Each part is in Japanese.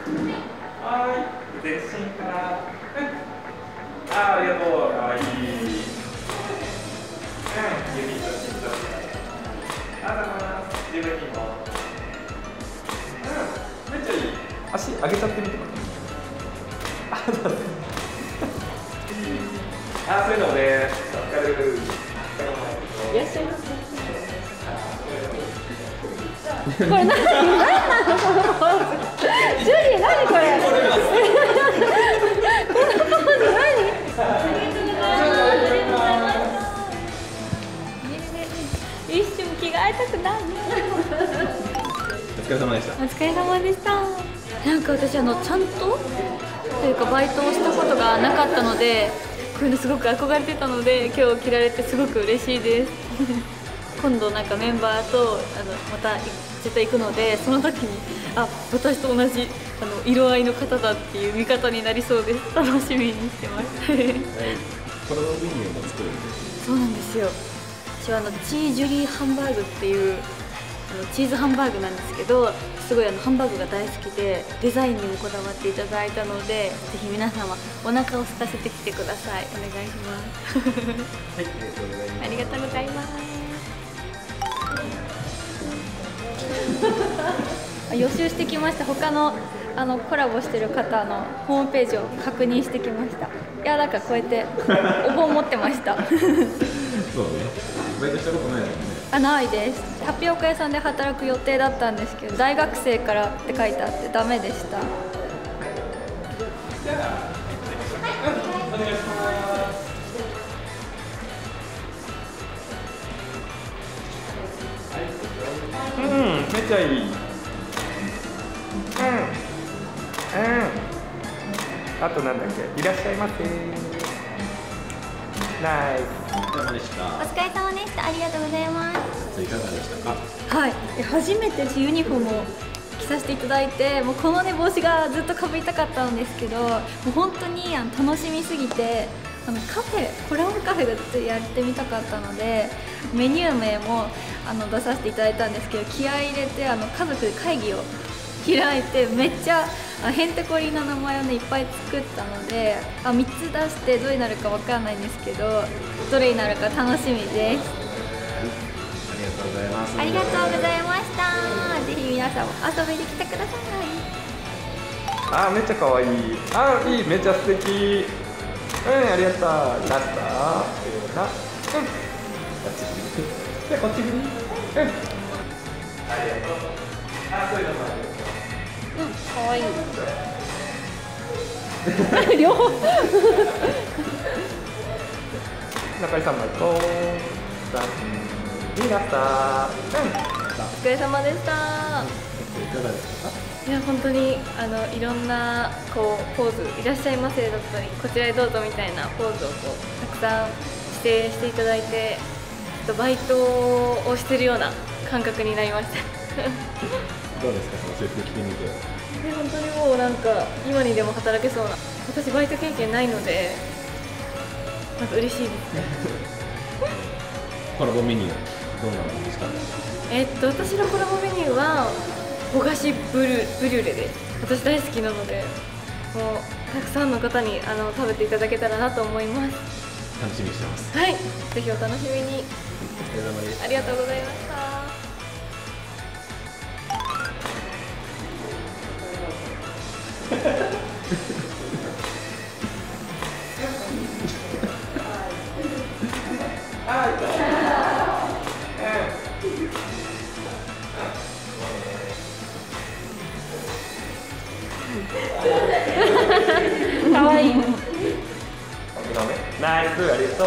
はい、全身から。ありがとう。かわいい。指と心臓。自分にも。めっちゃいい。足上げちゃってみてもらって。そういうのね。わかる。 いらっしゃいませ。これ何？ジュリー何これ？このポーズ何？一瞬着替えたくない。 お疲れ様でした。 お疲れ様でした。なんか私ちゃんとというかバイトをしたことがなかったので、こういうのすごく憧れてたので今日着られてすごく嬉しいです。今度なんかメンバーとまた絶対行くので、その時に私と同じ色合いの方だっていう見方になりそうです。楽しみにしてます。 はい、コラボメニューも作るんです。 そうなんですよ。私はチージュリーハンバーグっていうチーズハンバーグなんですけど、すごいハンバーグが大好きでデザインにもこだわっていただいたので、ぜひ皆様お腹を空かせてきてください。お願いします。 はい、 ありがとうございます。予習してきました。他のコラボしてる方のホームページを確認してきました。いや、なんかこうやってお盆持ってました。 そうね。バイトしたことないですね。 ないです。タピオカ屋さんで働く予定だったんですけど、大学生からって書いてあってダメでした。 お願いします。めっちゃいい。あとなんだっけ、いらっしゃいませ。ナイス。お疲れ様でした。 お疲れ様でした。ありがとうございます。 いかがでしたか？ はい、初めてユニフォームを着させていただいて、もうこのね帽子がずっとかぶりたかったんですけど、もう本当に楽しみすぎて、コラボカフェがずっとやってみたかったので、メニュー名も出させていただいたんですけど、気合い入れて家族で会議を開いて、めっちゃへんてこりんな名前をねいっぱい作ったので、3つ出してどれになるかわかんないんですけど、どれになるか楽しみです。 ありがとうございます。 ありがとうございました。ぜひ皆さんも遊びに来てください。 めっちゃ可愛い。いい、めっちゃ素敵。ありがとう。ラスター。あっち振り。じゃこっち振り。ありがとう。そういうのもある。 可愛い。両方。 中井さんも行こう。ラスター。 お疲れ様でした。 いかがでしたか？ いや、本当にいろんなポーズ、いらっしゃいませだったり、こちらへどうぞみたいなポーズをたくさん指定していただいて、バイトをしてるような感覚になりました。 どうですか、その制服着てみて？ 本当にもうなんか今にでも働けそうな。私バイト経験ないので、なんか嬉しいですね。 コラボメニューどんなのですか？ 私のコラボメニューは焦がしブリュレです。私大好きなので、もうたくさんの方に食べていただけたらなと思います。 楽しみにしてます。 はい、ぜひお楽しみに。 お疲れ様です。 ありがとうございました。かわいい。 ナイス、ありがとう。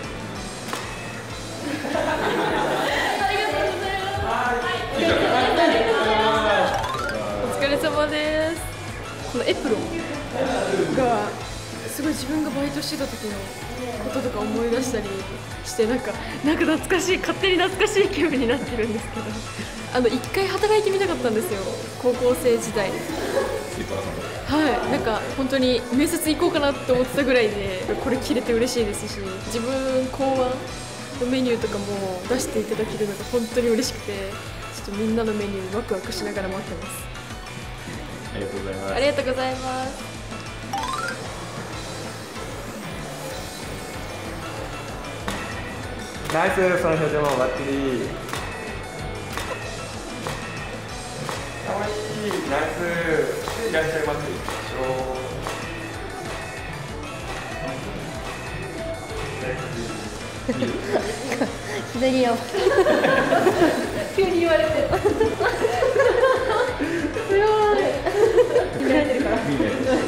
お疲れ様です。このエプロンがすごい自分がバイトしてた時のこととか思い出したりして、なんか懐かしい、勝手に懐かしい気分になってるんですけど、一回働いてみたかったんですよ、高校生時代に。はい、なんか本当に面接行こうかなって思ってたぐらいで、これ着れて嬉しいですし、自分考案のメニューとかも出していただけるのが本当に嬉しくて、ちょっとみんなのメニューワクワクしながら待ってます。 ありがとうございます。 ありがとうございます。 ナイス、その表情もバッチリ。かわいい、ナイス。いらっしゃいませ。 左よ。急に言われて。すごい。見られてるから。ありがとう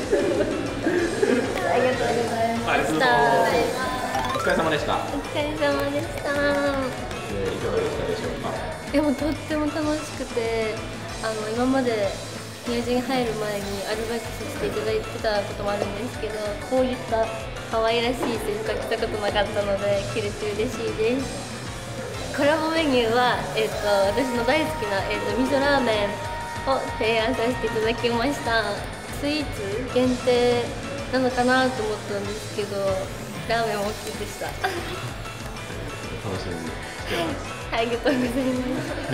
ございました。 お疲れ様でした。 お疲れ様でした。 いかがでしたでしょうか。 でもとっても楽しくて、今まで友人入る前にアルバイトさせていただいてたこともあるんですけど、こういった可愛らしい制服は着たことなかったので着れて嬉しいです。コラボメニューは、私の大好きな、味噌ラーメンを提案させていただきました。スイーツ限定なのかなと思ったんですけど、ラーメン OK でした。 楽しみにしてます。 はい、ありがとうございます。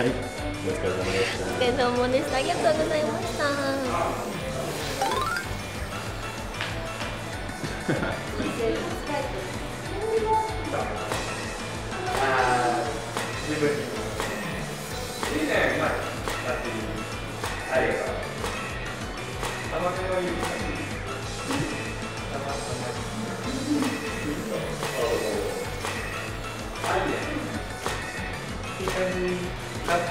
はい、お疲れ様でした。 お疲れ様でした。ありがとうございました。 自分にいいね、うまい。だっていい。ありがとう。甘めはいいですか。あいいね。いい感じだった。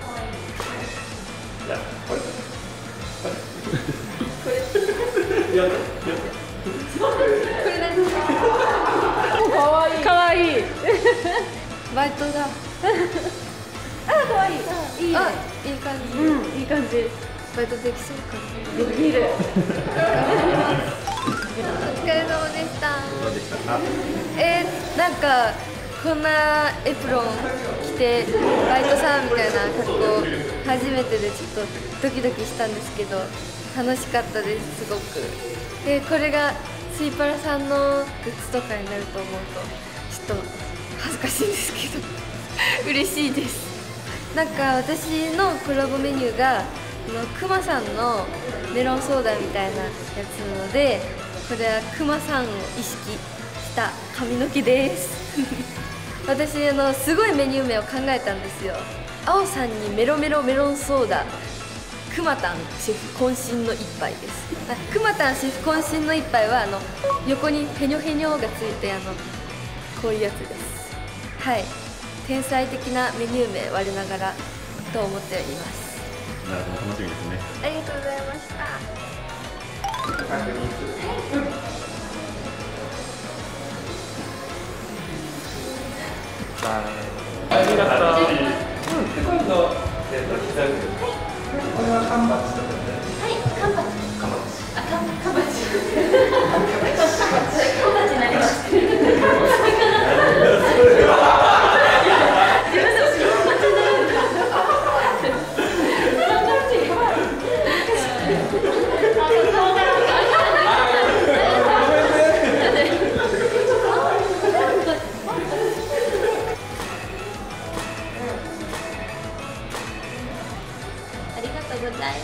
じゃあ、これ。やった。 これ何？ かわいい。かわいい。 バイトだ。あ、可愛い。いいね。いい感じ。 うん、いい感じ。 バイトできそうかな。 できる。 お疲れ様でした。 どうでしたか。 なんかこんなエプロン着てバイトさんみたいな格好初めてでちょっとドキドキしたんですけど楽しかったです、すごく。これがスイパラさんのグッズとかになると思うとちょっと恥ずかしいんですけど嬉しいです。なんか私のコラボメニューがクマさんのメロンソーダみたいなやつなので、これはクマさんを意識した髪の毛です私すごいメニュー名を考えたんですよ。青さんにメロメロメロンソーダ、くまたんシェフ渾身の一杯です。くまたんシェフ渾身の一杯は横にヘニョヘニョがついてこういうやつです。はい、天才的なメニュー名我ながらと思っております。 なるほど、楽しみですね。 ありがとうございました。 ありがとう。今度、これはカンバチとかで。 はい、カンバチ。 カンバチ。 あ、カンバチ。カンバチになります。ありがとうござい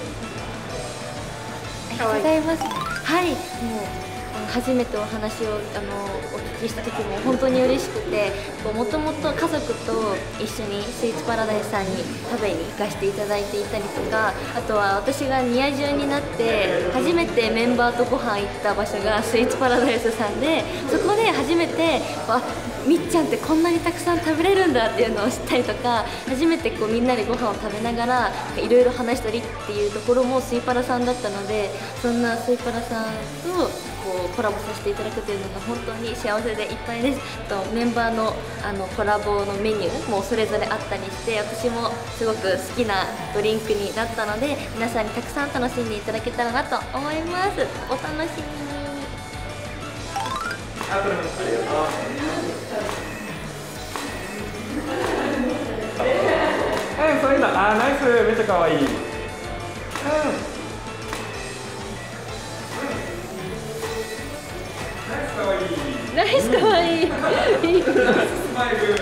ます。はい、もう初めてお話をお聞きした時も本当に嬉しくて、もともと家族と一緒にスイーツパラダイスさんに食べに行かせていただいていたりとか、あとは私がニア中になって初めてメンバーとご飯行った場所がスイーツパラダイスさんで、そこで初めてみっちゃんってこんなにたくさん食べれるんだっていうのを知ったりとか、初めてみんなでご飯を食べながらいろいろ話したりっていうところもスイパラさんだったので、そんなスイパラさんとコラボさせていただくというのが本当に幸せでいっぱいです。メンバーのコラボのメニューもそれぞれあったりして、私もすごく好きなドリンクになったので、皆さんにたくさん楽しんでいただけたらなと思います。お楽しみに。 ありがとう。そういうの、ナイス、めっちゃ可愛い。 ナイスかわいい。 スマイル。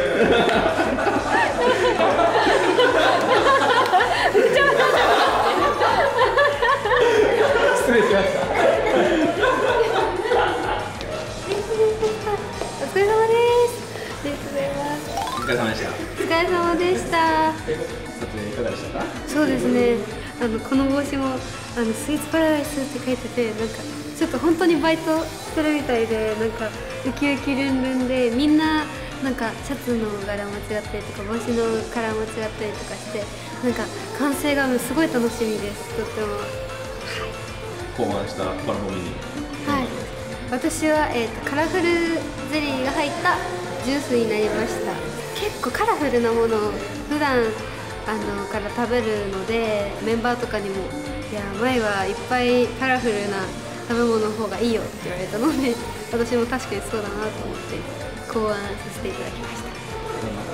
この帽子もスイーツパラダイスって書いてて、なんかちょっと本当にバイトしてるみたいで、なんかウキウキルンルンで、みんななんかシャツの柄間違ったりとか帽子のカラー間違ったりとかして、なんか完成がすごい楽しみです。とっても考案したコラボメニュー。 はい、私は、カラフルゼリーが入ったジュースになりました。結構カラフルなものを普段から食べるので、メンバーとかにも「いや前はいっぱいカラフルな食べ物の方がいいよ」って言われたので、私も確かにそうだなと思って考案させていただきました。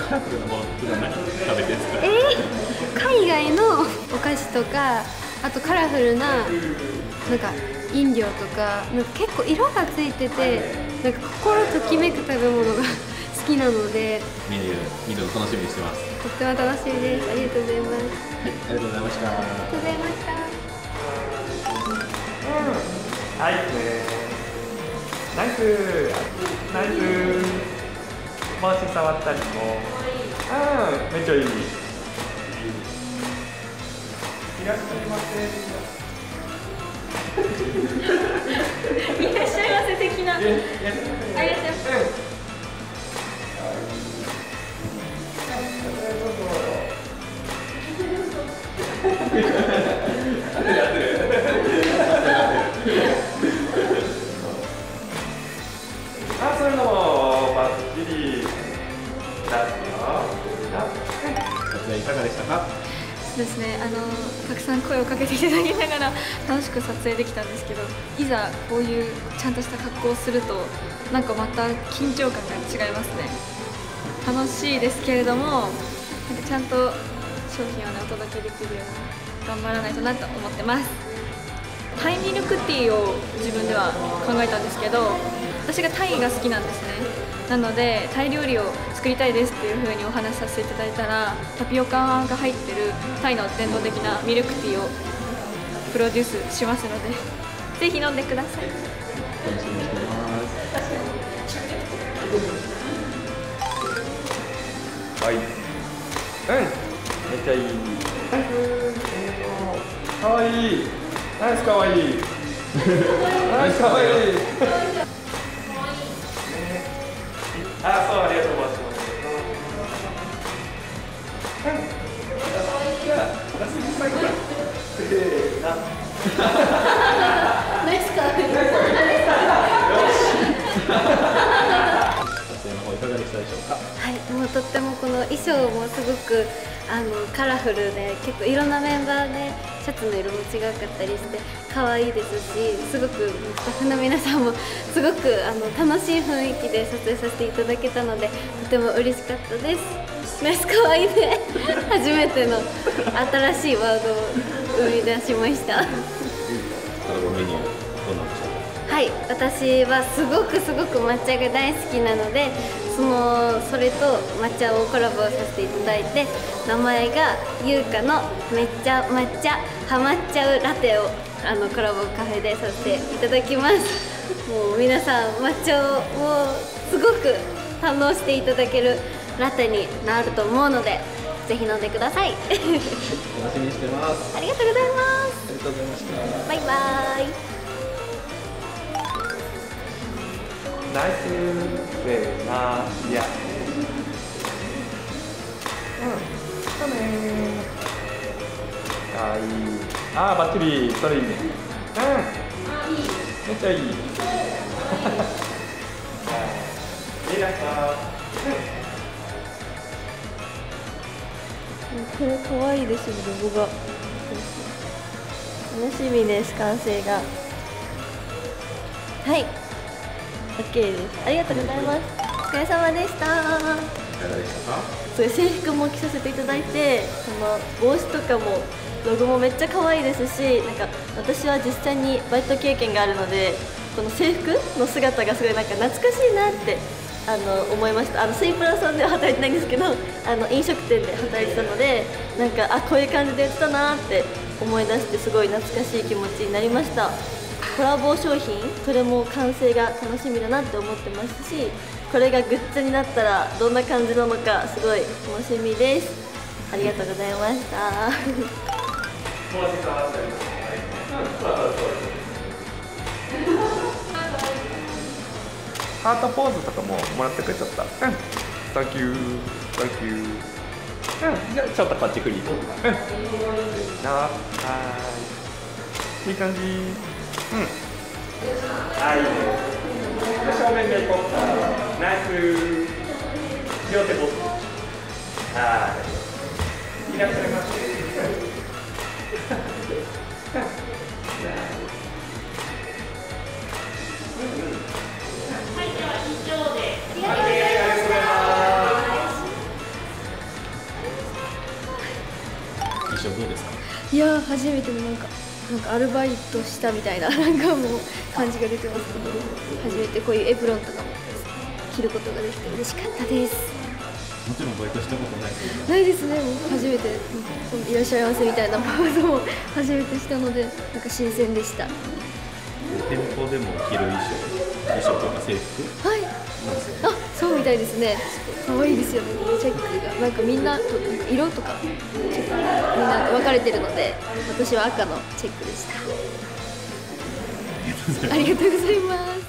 カラフルなものって何食べてるんですか？ 海外のお菓子とか、あとカラフルななんか飲料とか、なんか結構色がついてて、なんか心ときめく食べ物が好きなので、 メニュー見るの楽しみにしてます。 とっても楽しみです。ありがとうございます。 はい、ありがとうございました。 ありがとうございました。 はいね。ナイスナイス。帽子触ったりも。めっちゃいい。いらっしゃいませ。 いらっしゃいませ的な。ありがとうございます。 そういうのもバッチリだったよ。 撮影いかがでしたか？ そうですね、たくさん声をかけていただきながら楽しく撮影できたんですけど、いざこういうちゃんとした格好をするとなんかまた緊張感が違いますね。楽しいですけれども、なんかちゃんと商品をねお届けできるように頑張らないとなと思ってます。タイミルクティーを自分では考えたんですけど、私がタイが好きなんですね。なのでタイ料理を作りたいですっていう風にお話しさせていただいたら、タピオカが入ってるタイの伝統的なミルクティーをプロデュースしますので、ぜひ飲んでください。 楽しみにしてます。 はい。めっちゃいい。かわいい。ナイスかわいい。ナイスかわいい。そう、ありがとうございます。 ナイスかわいい。 撮影の方いかがでしたでしょうか？ はい、もうとってもこの衣装もすごくカラフルで、結構いろんなメンバーでシャツの色も違かったりして可愛いですし、すごくスタッフの皆さんもすごく楽しい雰囲気で撮影させていただけたので、とても嬉しかったです。ナイス可愛いで初めての新しいワードを生み出しました。 コラボメニューどうなんでしょうか？ はい、私はすごく抹茶が大好きなので、それと抹茶をコラボさせていただいて、名前が優香のめっちゃ抹茶ハマっちゃうラテをコラボカフェでさせていただきます。もう皆さん抹茶をもうすごく堪能していただけるラテになると思うので、ぜひ飲んでください。 楽しみにしてます。 ありがとうございます。 ありがとうございました。 バイバイ。 ナイスでな、いや。そうね。いい。バッチリ、それいいね。めっちゃいい。いらっしゃい。 これ可愛いですね、ロゴが。楽しみです、完成が。はい、OK です。ありがとうございます。お疲れ様でした。 いかがでしたか？ そういう制服も着させていただいて、その帽子とかもロゴもめっちゃ可愛いですし、なんか私は実際にバイト経験があるので、この制服の姿がすごいなんか懐かしいなって思いました。スイプラさんでは働いてないんですけど、飲食店で働いてたので、なんかこういう感じでやってたなって思い出して、すごい懐かしい気持ちになりました。コラボ商品、それも完成が楽しみだなって思ってますし、これがグッズになったらどんな感じなのかすごい楽しみです。ありがとうございました。 ハートポーズとかももらってくれちゃった。サンキュー、サンキュー。じゃあちょっとこっち振り。はーい。いい感じ。はい。正面でいこう。ナイス。両手ポーズ。はい。いらっしゃいませ。 印象どうですか？ いやー初めてのなんかアルバイトしたみたいななんかもう感じが出てますけど、初めてこういうエプロンとかも着ることができて嬉しかったです。 もちろんバイトしたことないですけど、 ないですね、もう初めていらっしゃいませみたいなポーズも初めてしたのでなんか新鮮でした。 店舗でも着る衣装とか制服はい、 なんですよね。 あ、そうみたいですね。可愛いですよね。チェックがなんかみんなと色とかチェックみんな分かれてるので、私は赤のチェックでした。ありがとうございます。